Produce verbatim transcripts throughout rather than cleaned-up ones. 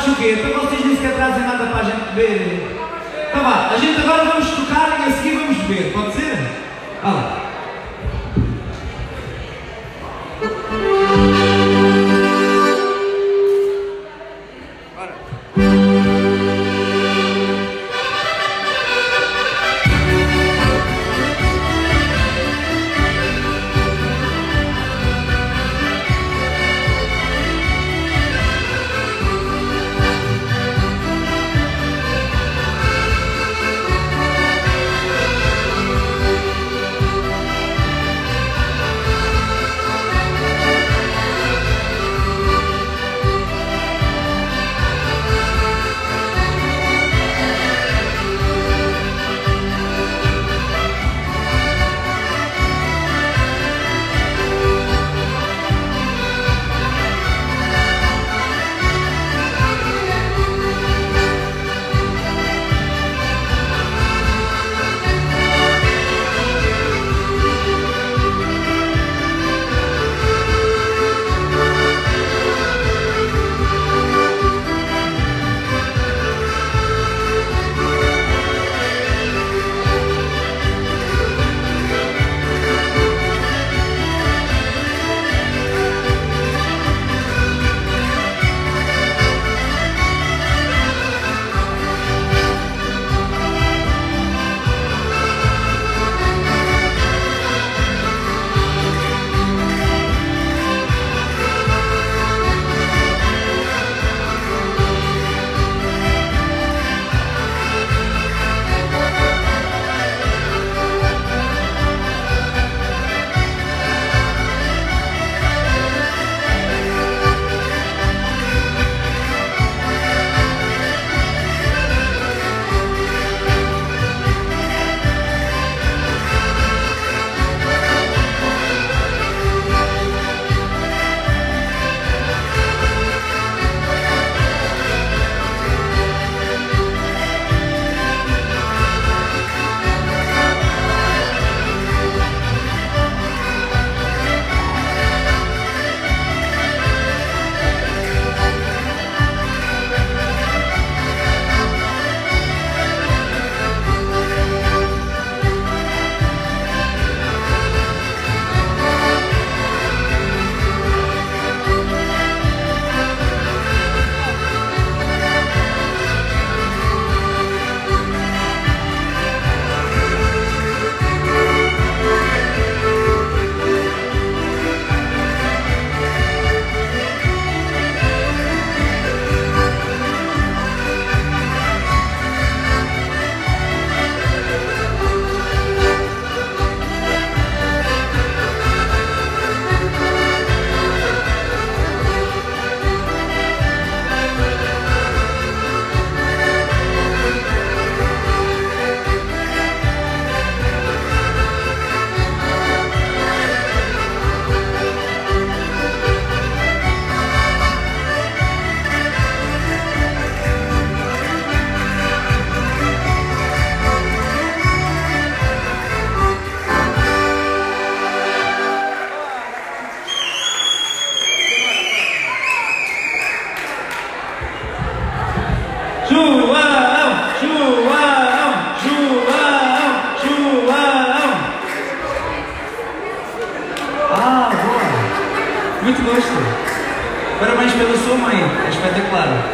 o quê? Então vocês nem sequer trazem nada para a gente beber. Então vá, a gente agora vamos tocar e a seguir vamos beber, pode ser? Vá lá. Muito gosto. Parabéns pela sua mãe, é espetacular.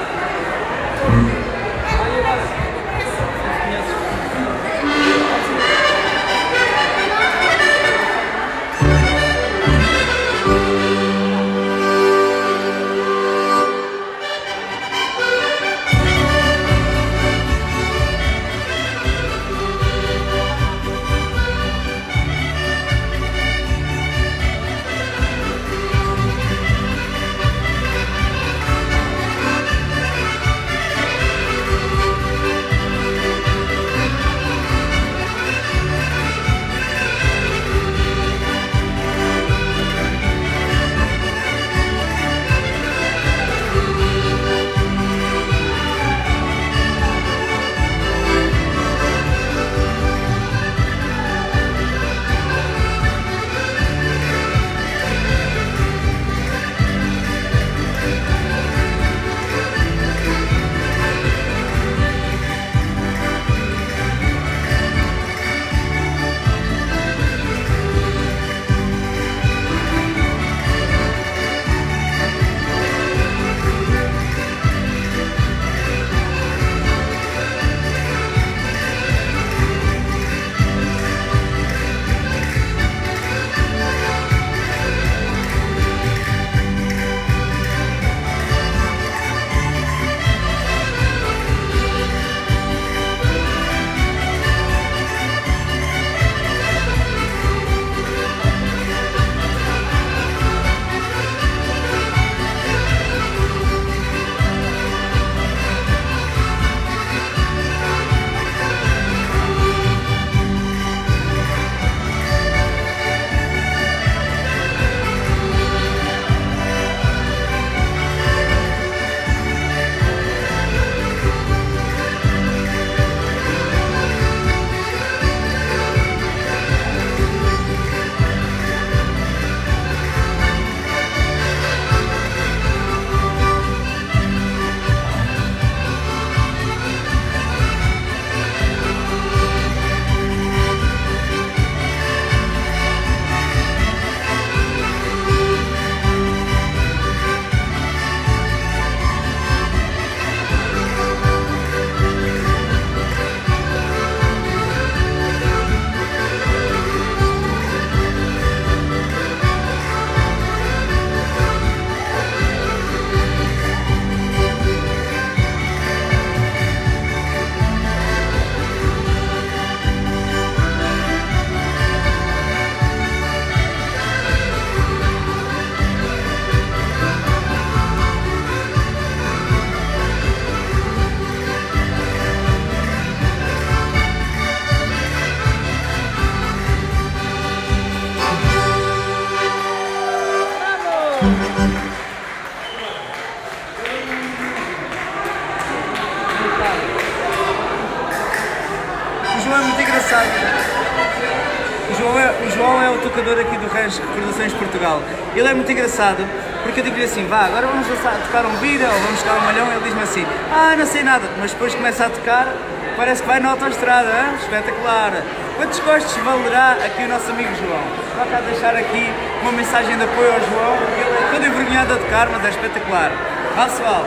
João é muito engraçado. O João é o, João é o tocador aqui do Rancho Recordações de Portugal. Ele é muito engraçado porque eu digo-lhe assim, vá, agora vamos tocar um vira ou vamos tocar um malhão, ele diz-me assim, ah, não sei nada, mas depois começa a tocar, parece que vai na autoestrada, hein? Espetacular. Quantos gostos valerá aqui o nosso amigo João? Vou cá deixar aqui uma mensagem de apoio ao João, ele é todo envergonhado a tocar, mas é espetacular. Vá, pessoal!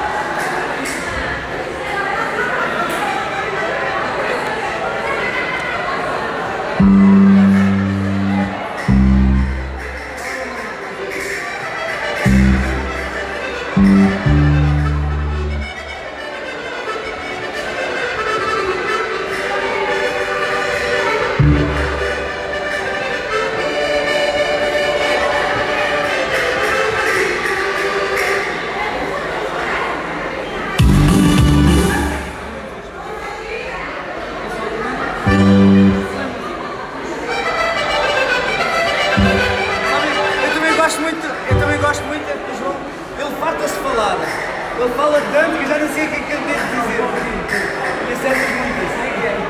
Ele fala tanto que eu já não sei o que é que ele deve dizer. E acertas muito, isso é que é.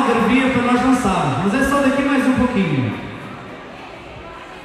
algarvia para nós dançarmos, mas é só daqui mais um pouquinho.